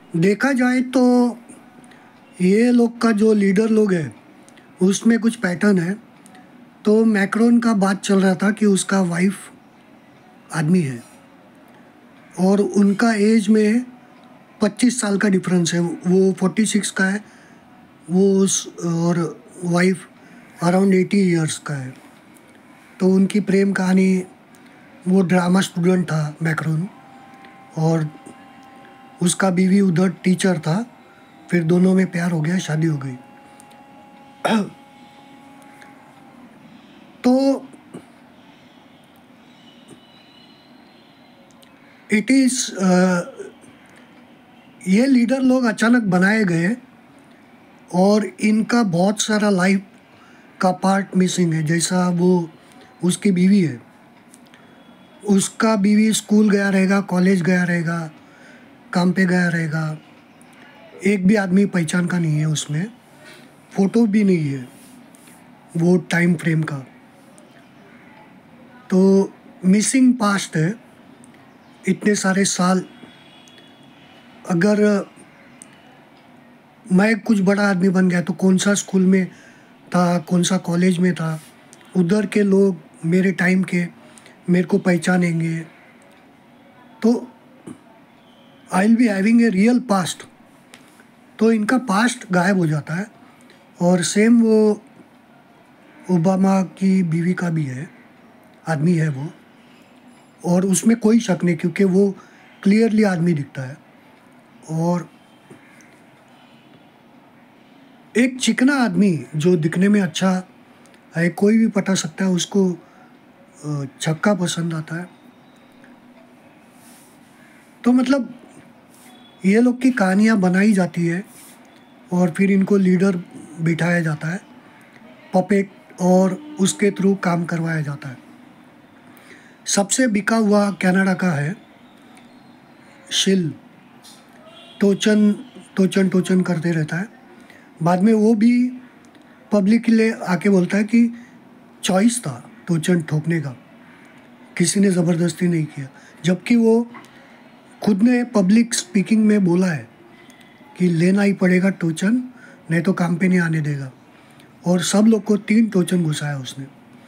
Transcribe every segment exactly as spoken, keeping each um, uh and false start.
देखा जाए तो ये लोग का जो लीडर लोग है उसमें कुछ पैटर्न है। तो मैक्रोन का बात चल रहा था कि उसका वाइफ आदमी है और उनका एज में पच्चीस साल का डिफरेंस है। वो फोर्टी सिक्स का है वो उस और वाइफ अराउंड एटी इयर्स का है। तो उनकी प्रेम कहानी, वो ड्रामा स्टूडेंट था मैक्रोन और उसका बीवी उधर टीचर था। फिर दोनों में प्यार हो गया, शादी हो गई। तो इट इज़ ये लीडर लोग अचानक बनाए गए और इनका बहुत सारा लाइफ का पार्ट मिसिंग है। जैसा वो उसकी बीवी है, उसका बीवी स्कूल गया रहेगा, कॉलेज गया रहेगा, काम पे गया रहेगा, एक भी आदमी पहचान का नहीं है उसमें, फ़ोटो भी नहीं है वो टाइम फ्रेम का। तो मिसिंग पास्ट है इतने सारे साल। अगर मैं कुछ बड़ा आदमी बन गया तो कौन सा स्कूल में था, कौन सा कॉलेज में था, उधर के लोग मेरे टाइम के मेरे को पहचानेंगे। तो I will be having a real past. तो इनका पास्ट गायब हो जाता है। और सेम वो ओबामा की बीवी का भी है, आदमी है वो, और उसमें कोई शक नहीं क्योंकि वो क्लियरली आदमी दिखता है। और एक चिकना आदमी जो दिखने में अच्छा है, कोई भी पटा सकता है उसको, छक्का पसंद आता है। तो मतलब ये लोग की कहानियाँ बनाई जाती है और फिर इनको लीडर बिठाया जाता है, पपेट, और उसके थ्रू काम करवाया जाता है। सबसे बिका हुआ कनाडा का है शिल। टोचन टोचन टोचन करते रहता है। बाद में वो भी पब्लिक के लिए आके बोलता है कि चॉइस था टोचन ठोकने का, किसी ने ज़बरदस्ती नहीं किया। जबकि वो खुद ने पब्लिक स्पीकिंग में बोला है कि लेना ही पड़ेगा टोचन, नहीं तो काम पे नहीं आने देगा। और सब लोग को तीन टोचन घुसाया उसने।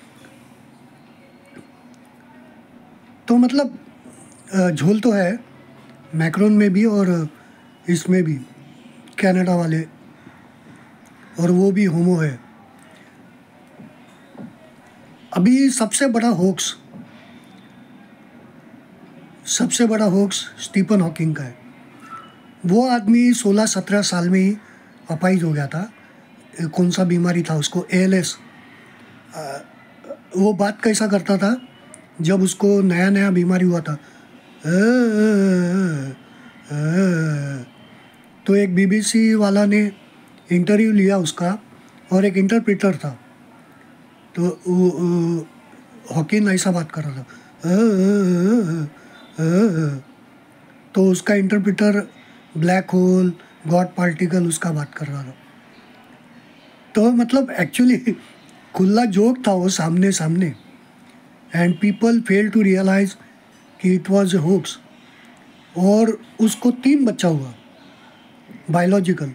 तो मतलब झोल तो है मैक्रोन में भी और इसमें भी, कनाडा वाले, और वो भी होमो है। अभी सबसे बड़ा होक्स सबसे बड़ा होक्स स्टीफन हॉकिंग का है। वो आदमी सोलह सत्रह साल में ही अपाहिज हो गया था। कौन सा बीमारी था उसको, ए एल एस। वो बात कैसा करता था जब उसको नया नया बीमारी हुआ था, तो एक बी बी सी वाला ने इंटरव्यू लिया उसका और एक इंटरप्रेटर था। तो हॉकिन ऐसा बात कर रहा था, तो उसका interpreter black hole, god particle उसका बात कर रहा था। तो मतलब एक्चुअली खुला जोक था वो, सामने सामने। And people fail to realise कि इट वाज ए होक्स। और उसको तीन बच्चा हुआ बायोलॉजिकल।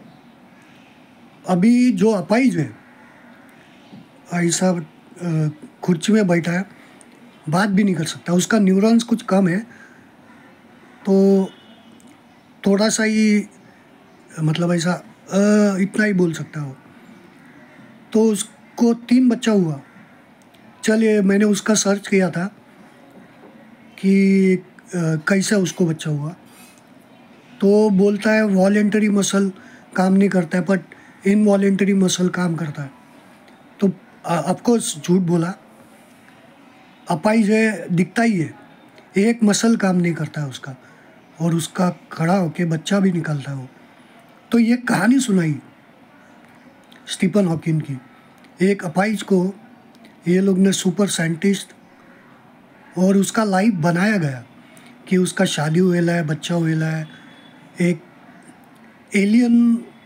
अभी जो अपाइज है, ऐसा कुर्सी में बैठा है, बात भी नहीं कर सकता, उसका न्यूरॉन्स कुछ कम है, तो थोड़ा सा ही मतलब ऐसा आ, इतना ही बोल सकता हो। तो उसको तीन बच्चा हुआ। चलिए, मैंने उसका सर्च किया था कि आ, कैसे उसको बच्चा हुआ। तो बोलता है वॉलेंटरी मसल काम नहीं करता है, बट इनवॉलेंटरी मसल काम करता है। तो ऑफकोर्स झूठ बोला, अपाइज है, दिखता ही है, एक मसल काम नहीं करता है उसका, और उसका खड़ा होके बच्चा भी निकलता है वो। तो ये कहानी सुनाई स्टीफन हॉकिंग की। एक अपाइज को ये लोग ने सुपर साइंटिस्ट, और उसका लाइफ बनाया गया कि उसका शादी हुएला है, बच्चा हुएला है। एक एलियन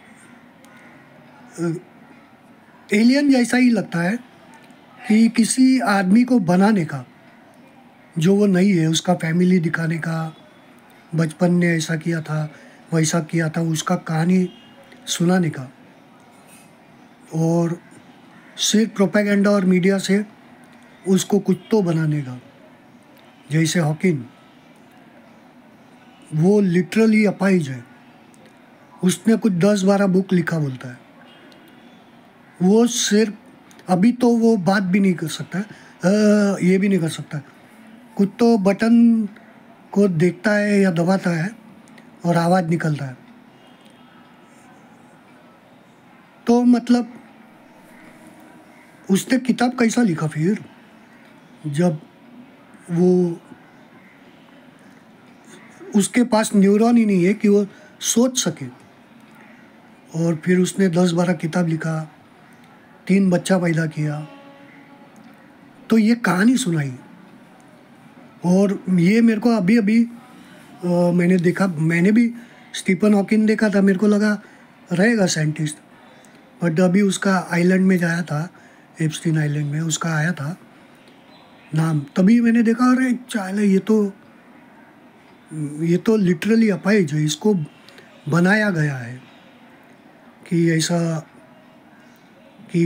एलियन जैसा ही लगता है कि किसी आदमी को बनाने का जो वो नहीं है, उसका फैमिली दिखाने का, बचपन ने ऐसा किया था, वैसा किया था, उसका कहानी सुनाने का। और सिर्फ प्रोपेगेंडा और मीडिया से उसको कुछ तो बनाने का। जैसे हॉकिन, वो लिटरली अपाहिज है, उसने कुछ दस बारह बुक लिखा बोलता है। वो सिर्फ अभी तो वो बात भी नहीं कर सकता, आ, ये भी नहीं कर सकता, कुछ तो बटन को देखता है या दबाता है और आवाज़ निकलता है। तो मतलब उसने किताब कैसा लिखा फिर, जब वो उसके पास न्यूरॉन ही नहीं है कि वो सोच सके। और फिर उसने दस बारह किताब लिखा, तीन बच्चा पैदा किया, तो ये कहानी सुनाई। और ये मेरे को अभी अभी आ, मैंने देखा, मैंने भी स्टीफन हॉकिंग देखा था, मेरे को लगा रहेगा साइंटिस्ट, बट अभी उसका आइलैंड में जाया था, एप्स्टीन आइलैंड में उसका आया था नाम, तभी मैंने देखा अरे चाल ये तो ये तो लिटरली अपाहिज है, इसको बनाया गया है कि ऐसा, कि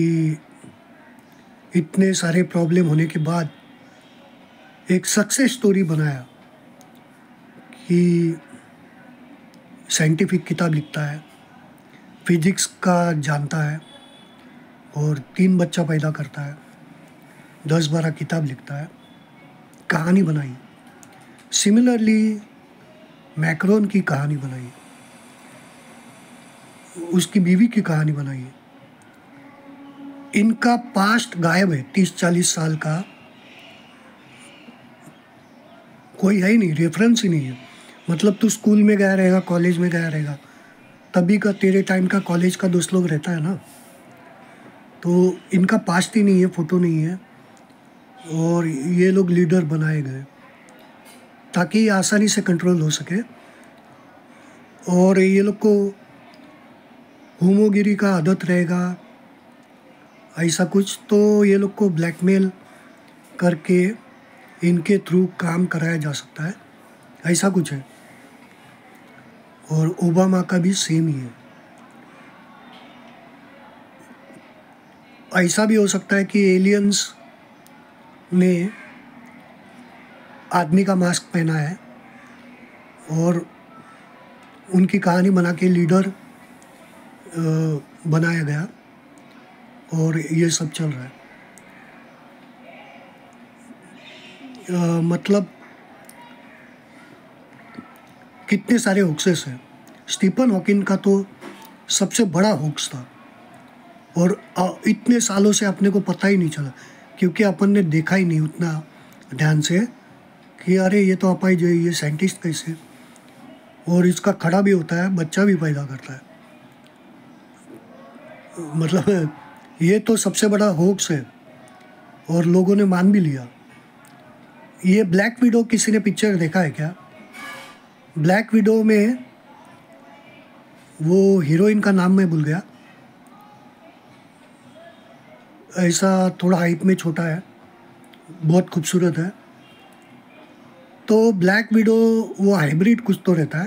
इतने सारे प्रॉब्लम होने के बाद एक सक्सेस स्टोरी बनाया कि साइंटिफिक किताब लिखता है, फिजिक्स का जानता है और तीन बच्चा पैदा करता है, दस बारह किताब लिखता है, कहानी बनाई। सिमिलरली मैक्रोन की कहानी बनाई, उसकी बीवी की कहानी बनाई। इनका पास्ट गायब है, तीस चालीस साल का कोई है ही नहीं, रेफरेंस ही नहीं है। मतलब तू स्कूल में गया रहेगा, कॉलेज में गया रहेगा, तभी का तेरे टाइम का कॉलेज का दोस्त लोग रहता है ना, तो इनका पास्ट ही नहीं है, फ़ोटो नहीं है। और ये लोग लीडर बनाए गए ताकि आसानी से कंट्रोल हो सके। और ये लोग को होमोगिरी का आदत रहेगा, ऐसा कुछ, तो ये लोग को ब्लैकमेल करके इनके थ्रू काम कराया जा सकता है, ऐसा कुछ है। और ओबामा का भी सेम ही है। ऐसा भी हो सकता है कि एलियंस ने आदमी का मास्क पहना है और उनकी कहानी बना के लीडर बनाया गया और ये सब चल रहा है। आ, मतलब कितने सारे होक्सेस हैं। स्टीफन हॉकिंग का तो सबसे बड़ा होक्स था और आ, इतने सालों से अपने को पता ही नहीं चला, क्योंकि अपन ने देखा ही नहीं उतना ध्यान से कि अरे ये तो अपाहिज है, ये साइंटिस्ट कैसे, और इसका खड़ा भी होता है, बच्चा भी पैदा करता है। मतलब ये तो सबसे बड़ा होक्स है और लोगों ने मान भी लिया। ये ब्लैक विडो किसी ने पिक्चर देखा है क्या? ब्लैक विडो में वो हीरोइन का नाम मैं भूल गया, ऐसा थोड़ा हाइट में छोटा है, बहुत खूबसूरत है। तो ब्लैक विडो वो हाइब्रिड कुछ तो रहता है,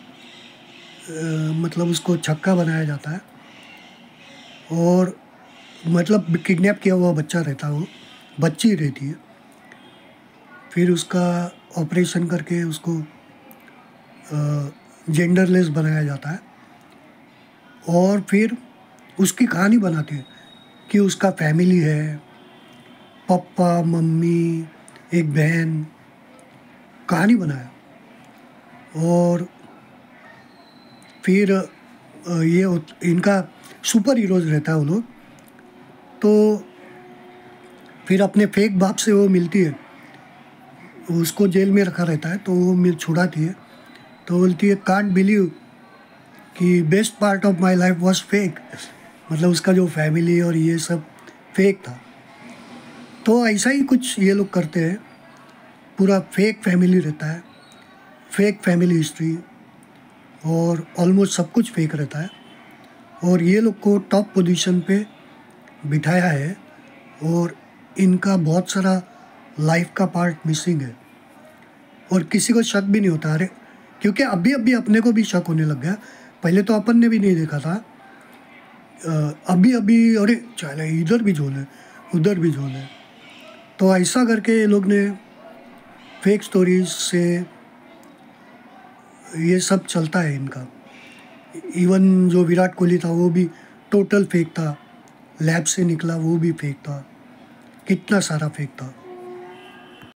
आ, मतलब उसको छक्का बनाया जाता है और मतलब किडनैप किया हुआ बच्चा रहता है, वो बच्ची रहती है, फिर उसका ऑपरेशन करके उसको जेंडरलेस बनाया जाता है और फिर उसकी कहानी बनाते हैं कि उसका फैमिली है, पापा मम्मी एक बहन, कहानी बनाया। और फिर ये इनका सुपर हीरोज रहता है वो लोग, तो फिर अपने फेक बाप से वो मिलती है, उसको जेल में रखा रहता है, तो वो मिल छुड़ाती है, तो बोलती है कांट बिलीव कि best part of my life was fake, मतलब उसका जो फैमिली और ये सब फेक था। तो ऐसा ही कुछ ये लोग करते हैं, पूरा फेक फैमिली रहता है, फेक फैमिली हिस्ट्री और ऑलमोस्ट सब कुछ फेक रहता है। और ये लोग को टॉप पोजीशन पे बिठाया है और इनका बहुत सारा लाइफ का पार्ट मिसिंग है और किसी को शक भी नहीं होता अरे क्योंकि अभी अभी अपने को भी शक होने लग गया, पहले तो अपन ने भी नहीं देखा था। अ, अभी अभी अरे चले इधर भी झोल है, उधर भी झोल है। तो ऐसा करके ये लोग ने फेक स्टोरीज से ये सब चलता है इनका। इवन जो विराट कोहली था वो भी टोटल फेक था, लैब से निकला वो भी फेक था, कितना सारा फेक था।